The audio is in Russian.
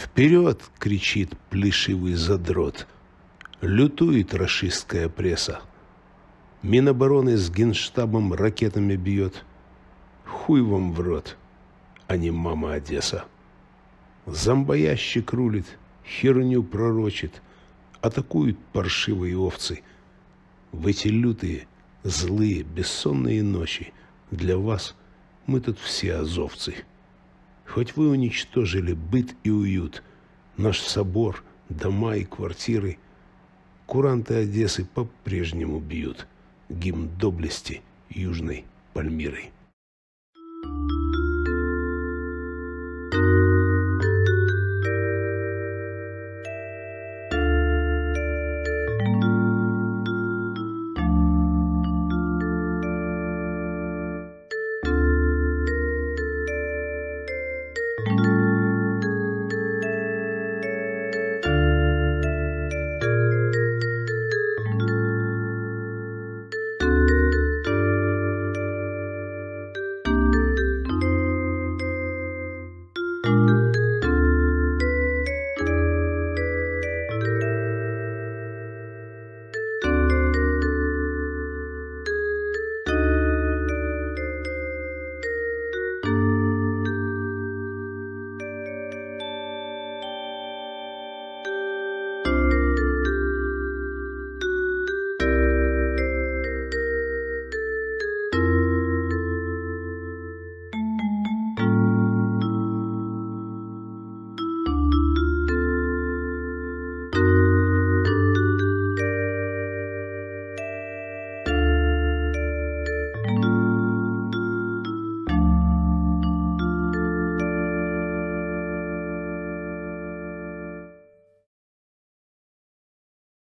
«Вперед!» — кричит плешивый задрот. Лютует рашистская пресса. Минобороны с генштабом ракетами бьет. Хуй вам в рот, а не мама Одесса. Зомбоящик рулит, херню пророчит. Атакуют паршивые овцы. В эти лютые, злые, бессонные ночи для вас мы тут все азовцы. Хоть вы уничтожили быт и уют, наш собор, дома и квартиры, куранты Одессы по-прежнему бьют гимн доблести Южной Пальмиры.